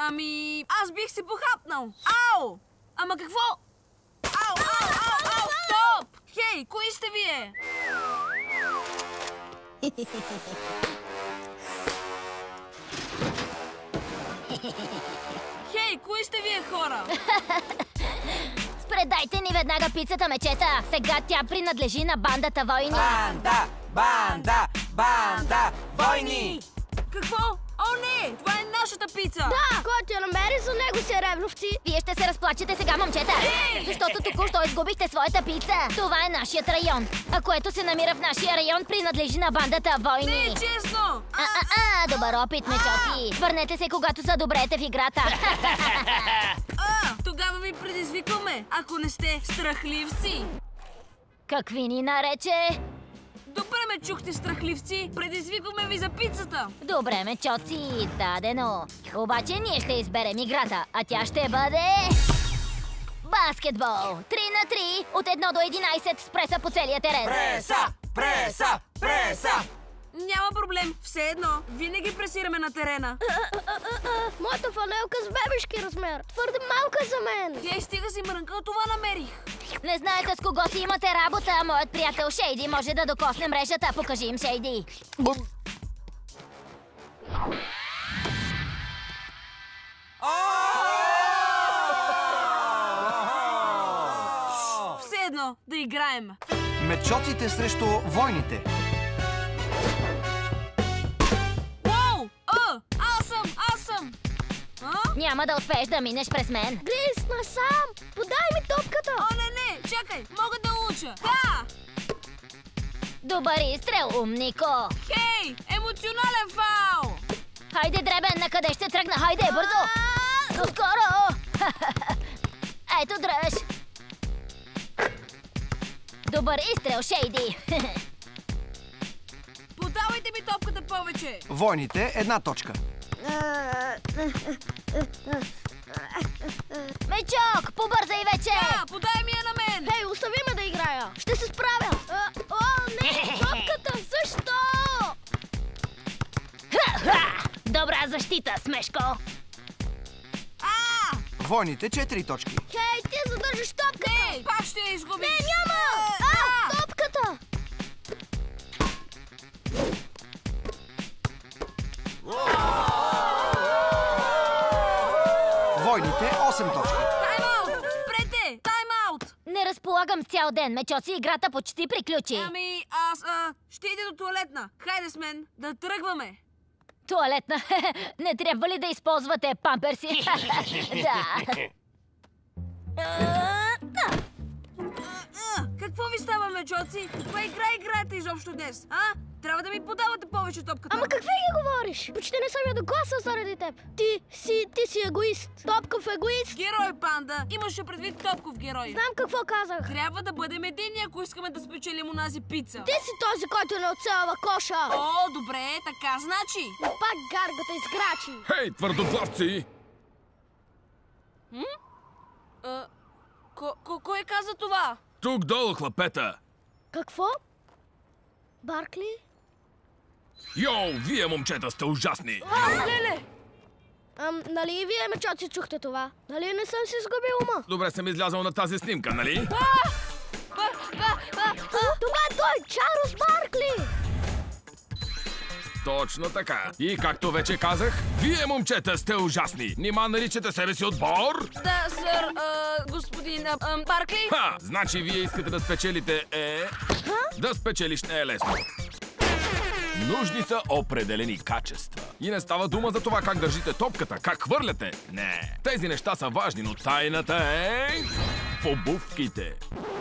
Ами, аз бих се похапнал. Ау! Ама какво? Ау, ау, ау, ау, стоп! Хей, кои сте вие? Хей, кои сте вие хора? Предайте ни веднага пицата, мечета! Сега тя принадлежи на бандата войни! Банда! Банда! Банда! Войни! Какво? О, не! Това е нашата пица! Да! Който я намери, за него си ревновци! Вие ще се разплачете сега, момчета! Защото току-що изгубихте своята пица! Това е нашият район! А което се намира в нашия район, принадлежи на бандата войни! Не е честно! Добър опит, мечоци! Върнете се, когато са добрете в играта! Тогава ви предизвикваме, ако не сте страхливци! Какви ни нарече? Добре ме чухте, страхливци! Предизвикваме ви за пицата! Добре, мечоци, дадено! Обаче ние ще изберем играта, а тя ще бъде... баскетбол! 3 на 3, от 1 до 11 с преса по целия терен! Преса! Преса! Преса! Няма проблем, все едно. Винаги пресираме на терена. Моята фанелка с бебешки размер. Твърде малка за мен. Хей, стига си мрънка, това намерих. Не знаете с кого си имате работа. Моят приятел Шейди може да докосне мрежата. Покажи им, Шейди. Все едно, да играем. Мечоците срещу войните. Аз съм! Няма да успееш да минеш през мен. Глис, насам! Подай ми топката! О, не! Чакай! Мога да уча! Да! Добър изстрел, умнико! Хей! Емоционален фаул! Хайде, дребен, на къде ще тръгна? Хайде, бързо! Доскоро! Ето, дръж! Добър изстрел, Шейди! Подавайте ми топката повече! Войните, 1 точка. Мечок, побързай вече! Да, подай ми я на мен! Хей, остави ме да играя! Ще се справя! О, не! Топката! Защо? Добра защита, смешко! Войните, 4 точки. Хей, ти задържиш топката! Ей, пак ще я изгубиш! Не, няма! Топката! Войните, 8 точки. Тайм-аут! Спрете! Тайм-аут! Не разполагам с цял ден, мечоци, играта почти приключи. Ами, аз ще иде до туалетна. Хайде с мен, да тръгваме. Туалетна. Не трябва ли да използвате памперси? Да. Какво ви става, мечоци? Каква игра играете изобщо днес, а? Трябва да ми подавате повече топката. Ама какви ги говориш? Почти не съм я докосъл заради теб. Ти си егоист. Топков егоист. Герой, панда. Имаше предвид топков герой. Знам какво казах. Трябва да бъдем едини, ако искаме да спечелим онази пица. Ти си този, който не оцелва коша. О, добре, така значи. Пак гаргата изграчи. Хей, твърдоглавци! Кой каза това? Тук долу, хлапета! Какво? Баркли? Йоу, вие, момчета, сте ужасни! Леле! Нали и вие, мечоци, чухте това? Нали не съм си изгубил ума? Добре съм излязъл на тази снимка, нали? Това е той, Чарлз Баркли! Точно така. И както вече казах, вие, момчета, сте ужасни. Нима наричате себе си отбор? Да, сър, господин Баркли. Значи вие искате да спечелите Да спечелиш не е лесно. Нужни са определени качества. И не става дума за това как държите топката, как хвърляте. Не, тези неща са важни, но тайната е... в обувките.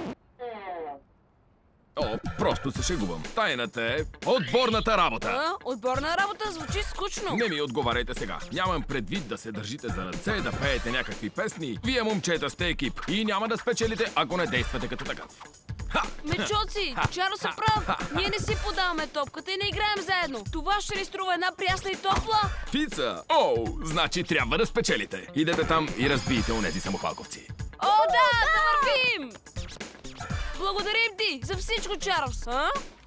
О, просто се шегувам. Тайната е отборната работа. Отборна работа звучи скучно. Не ми отговаряйте сега. Нямам предвид да се държите за ръце, да пеете някакви песни. Вие, момчета, сте екип и няма да спечелите, ако не действате като такъв. Мечоци, Чарлз е прав. Ние не си подаваме топката и не играем заедно. Това ще ни струва една прясна и топла. Пица! О, значи трябва да спечелите. Идете там и разбийте онези самохвалковци. О, да вървим! Благодарим ти за всичко, Чарлз.